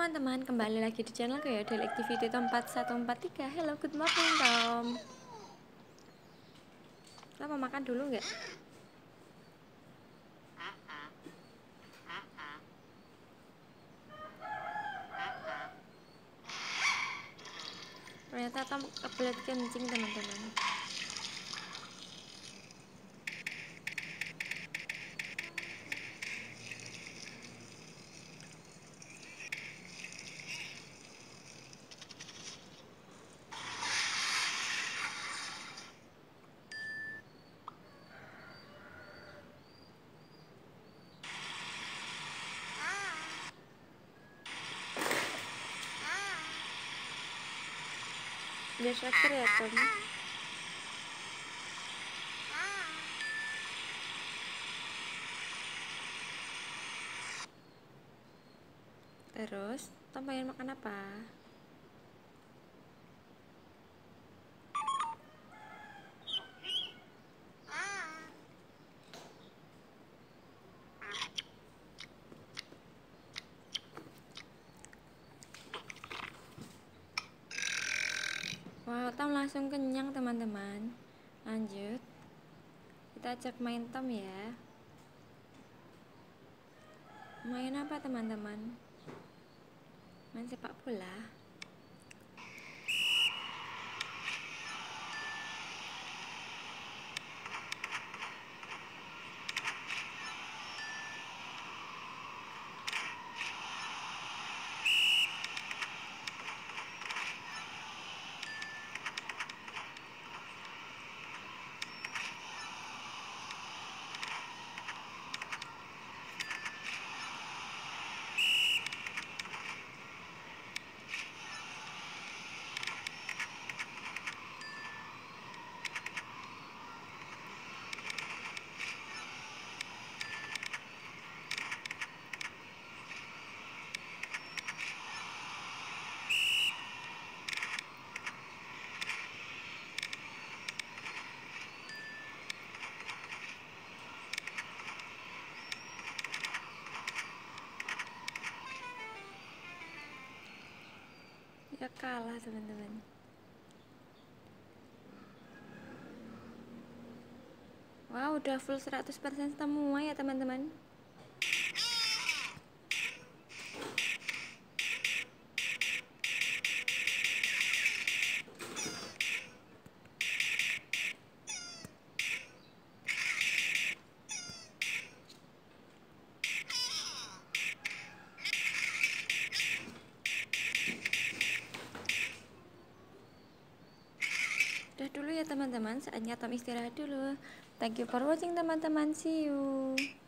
teman-teman, kembali lagi di channel ya Daily Activity Tom 4143. Hello, good morning Tom. Lo mau makan dulu nggak? Ternyata Tom kebelet kencing teman-teman. Biasa ya Tom. Terus Tom pengen makan apa? Wow, Tom langsung kenyang teman-teman. Lanjut, kita ajak main Tom ya. Main apa teman-teman? Main sepak bola. Ya kalah teman-teman. Wow, udah full 100% semua ya teman-teman. Udah dulu ya teman-teman, saatnya Tom istirahat dulu. Thank you for watching teman-teman, see you.